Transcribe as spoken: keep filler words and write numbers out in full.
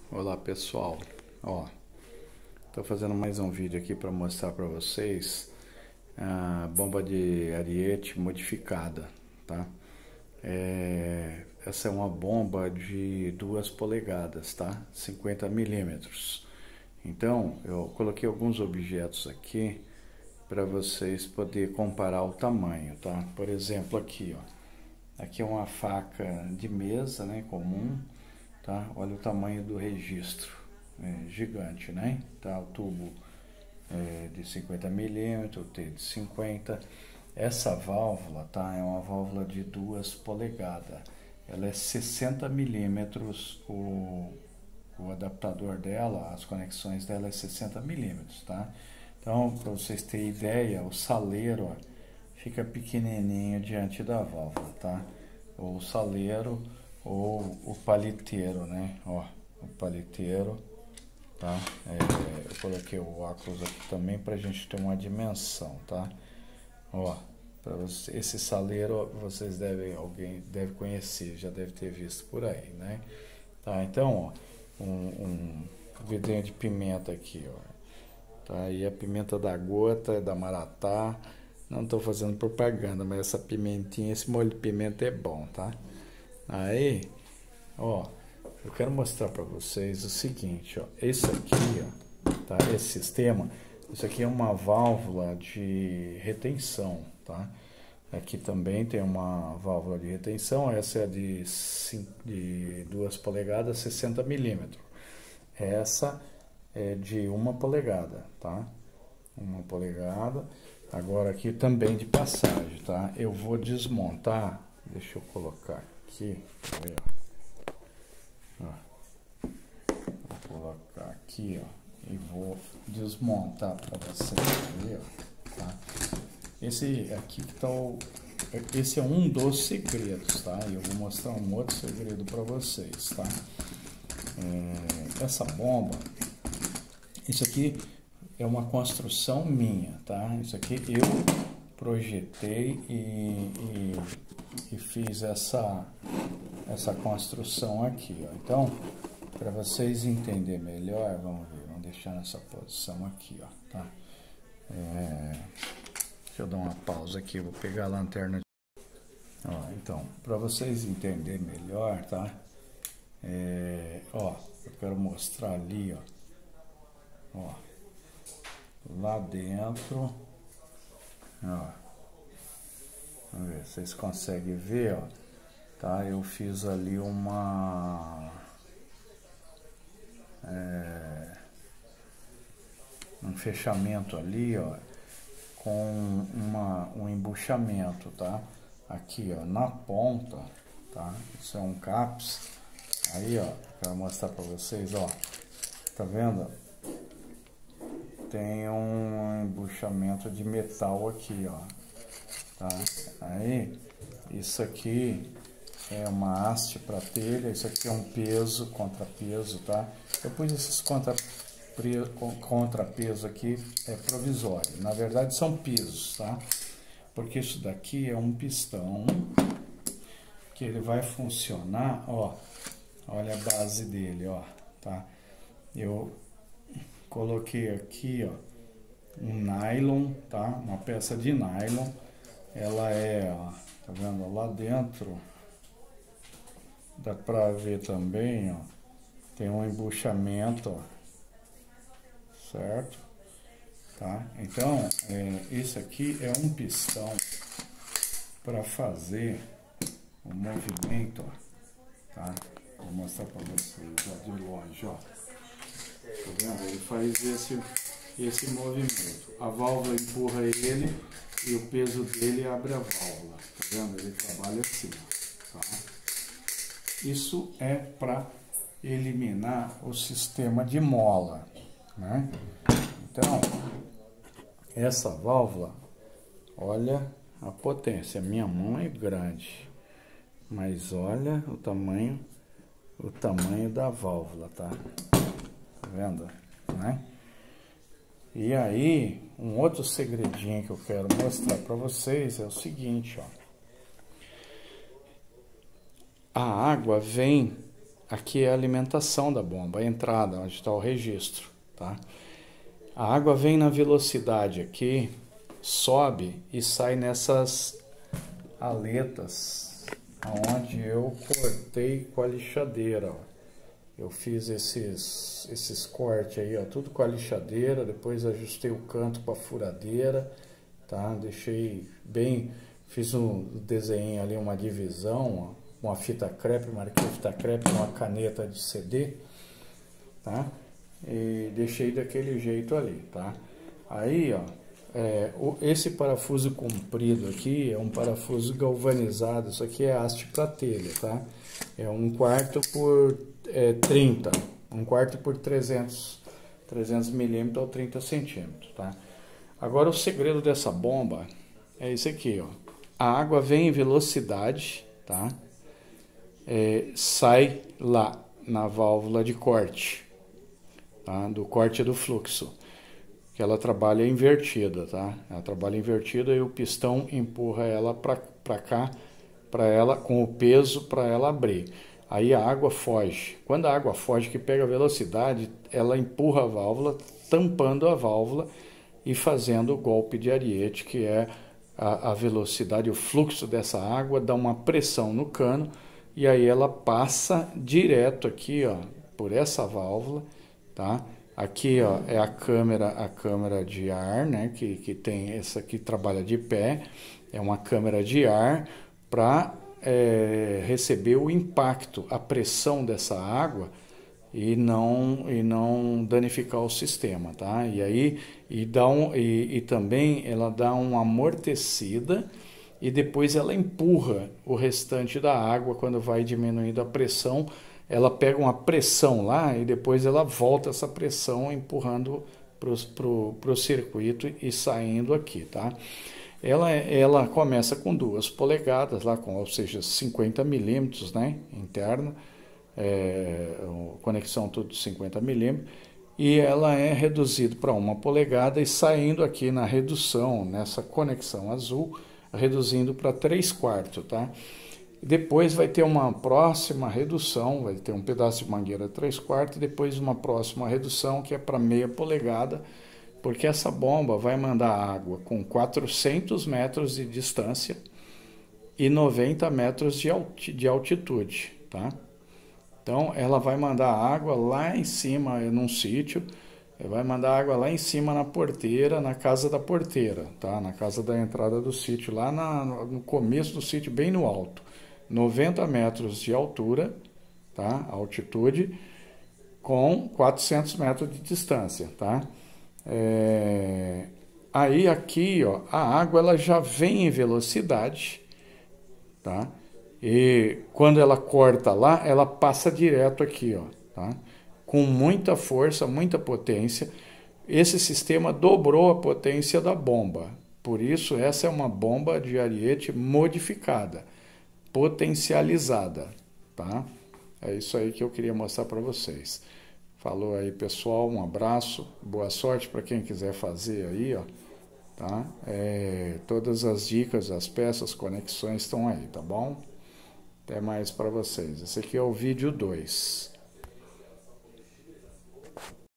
Olá pessoal, ó, tô fazendo mais um vídeo aqui para mostrar para vocês a bomba de ariete modificada, tá? É, essa é uma bomba de duas polegadas, tá? cinquenta milímetros. Então eu coloquei alguns objetos aqui para vocês poderem comparar o tamanho, tá? Por exemplo, aqui, ó, aqui é uma faca de mesa, né, comum. Tá? Olha o tamanho do registro, é gigante, né? Tá? O tubo é de cinquenta milímetros, o T de cinquenta. Essa válvula, tá? É uma válvula de duas polegadas. Ela é sessenta milímetros, o, o adaptador dela, as conexões dela é sessenta milímetros, tá? Então, para vocês terem ideia, o saleiro, ó, fica pequenininho diante da válvula, tá? O saleiro ou o paliteiro, né? Ó, o paliteiro, tá? É, eu coloquei o óculos aqui também pra gente ter uma dimensão, tá? Ó, para você, esse saleiro vocês devem, alguém deve conhecer, já deve ter visto por aí, né? Tá? Então, ó, um, um vidrinho de pimenta aqui, ó, tá? E a pimenta da gota, da maratá. Não estou fazendo propaganda, mas essa pimentinha, esse molho de pimenta é bom, tá? Aí, ó, eu quero mostrar para vocês o seguinte, ó, esse aqui, ó, tá, esse sistema, isso aqui é uma válvula de retenção, tá? Aqui também tem uma válvula de retenção, essa é de, de duas polegadas, sessenta milímetros. Essa é de uma polegada, tá? Uma polegada. Agora aqui também de passagem, tá? Eu vou desmontar, deixa eu colocar aqui, aí, ó. Ó. Vou colocar aqui, ó, e vou desmontar para vocês verem, ó, tá? Esse aqui que tá o, esse é um dos segredos, tá? Eu vou mostrar um outro segredo para vocês, tá? É, essa bomba, isso aqui é uma construção minha, tá? Isso aqui eu projetei e, e, e fiz essa, essa construção aqui, ó. Então, para vocês entenderem melhor, vamos ver, vamos deixar nessa posição aqui, ó, tá? É, deixa eu dar uma pausa aqui, vou pegar a lanterna. Ó, então, para vocês entenderem melhor, tá? É, ó, eu quero mostrar ali, ó, ó, lá dentro, ó, vamos ver, vocês conseguem ver, ó, tá? Eu fiz ali uma é, um fechamento ali, ó, com uma, um embuchamento, tá? Aqui, ó, na ponta, tá? Isso é um caps. Aí, ó, quero mostrar para vocês, ó, tá vendo? Tem um embuchamento de metal aqui, ó, tá? Aí, isso aqui é uma haste para telha, isso aqui é um peso, contrapeso, tá? Eu pus esses contra, contrapeso aqui, é provisório, na verdade são pisos, tá? Porque isso daqui é um pistão que ele vai funcionar, ó, olha a base dele, ó, tá? Eu coloquei aqui, ó, um nylon, tá? Uma peça de nylon, ela é, ó, tá vendo? Lá dentro, dá pra ver também, ó, tem um embuchamento, ó, certo? Tá? Então, é, isso aqui é um pistão para fazer o movimento, ó, tá? Vou mostrar para vocês, ó, de longe, ó. Tá vendo? Ele faz esse, esse movimento. A válvula empurra ele e o peso dele abre a válvula. Tá vendo? Ele trabalha assim, tá? Isso é para eliminar o sistema de mola, né? Então, essa válvula, olha a potência. Minha mão é grande, mas olha o tamanho, o tamanho da válvula, tá? Tá vendo, né? E aí, um outro segredinho que eu quero mostrar para vocês é o seguinte, ó. A água vem aqui é a alimentação da bomba, a entrada, onde está o registro, tá? A água vem na velocidade aqui, sobe e sai nessas aletas, onde eu cortei com a lixadeira, ó. Eu fiz esses, esses cortes aí, ó, tudo com a lixadeira, depois ajustei o canto com a furadeira, tá? Deixei bem, fiz um desenho ali, uma divisão, ó, uma fita crepe, marquei fita crepe, uma caneta de C D, tá? E deixei daquele jeito ali, tá? Aí, ó, é, o, esse parafuso comprido aqui é um parafuso galvanizado, isso aqui é haste para telha, tá? É um quarto por é, trinta, um quarto por trezentos, trezentos milímetros ou trinta centímetros, tá? Agora o segredo dessa bomba é esse aqui, ó. A água vem em velocidade, tá? É, sai lá na válvula de corte, tá? Do corte do fluxo, que ela trabalha invertida, tá? Ela trabalha invertida e o pistão empurra ela para cá, para ela com o peso para ela abrir. Aí a água foge. Quando a água foge, que pega velocidade, ela empurra a válvula, tampando a válvula e fazendo o golpe de ariete, que é a, a velocidade, o fluxo dessa água dá uma pressão no cano e aí ela passa direto aqui, ó, por essa válvula, tá? Aqui, ó, é a câmera, a câmera de ar, né? Que, que tem essa aqui, trabalha de pé, é uma câmera de ar para é, receber o impacto, a pressão dessa água e não e não danificar o sistema, tá? E aí e dá um e, e também ela dá uma amortecida e depois ela empurra o restante da água quando vai diminuindo a pressão. Ela pega uma pressão lá e depois ela volta essa pressão empurrando para o circuito e saindo aqui, tá? Ela, ela começa com duas polegadas, lá com, ou seja, cinquenta milímetros, né, interna, é, conexão tudo cinquenta milímetros, e ela é reduzida para uma polegada e saindo aqui na redução, nessa conexão azul, reduzindo para três quartos, tá? Depois vai ter uma próxima redução, vai ter um pedaço de mangueira três quartos, e depois uma próxima redução que é para meia polegada, porque essa bomba vai mandar água com quatrocentos metros de distância e noventa metros de, alti de altitude, tá? Então ela vai mandar água lá em cima, num sítio, vai mandar água lá em cima na porteira, na casa da porteira, tá? Na casa da entrada do sítio, lá na, no começo do sítio, bem no alto. noventa metros de altura, tá? Altitude, com quatrocentos metros de distância, tá? É... Aí aqui, ó, a água ela já vem em velocidade, tá? E quando ela corta lá, ela passa direto aqui, ó, tá? Com muita força, muita potência. Esse sistema dobrou a potência da bomba. Por isso, essa é uma bomba de ariete modificada, potencializada, tá? É isso aí que eu queria mostrar para vocês. Falou aí, pessoal, um abraço, boa sorte para quem quiser fazer aí, ó, tá? É, todas as dicas, as peças, conexões estão aí, tá bom? Até mais para vocês. Esse aqui é o vídeo dois.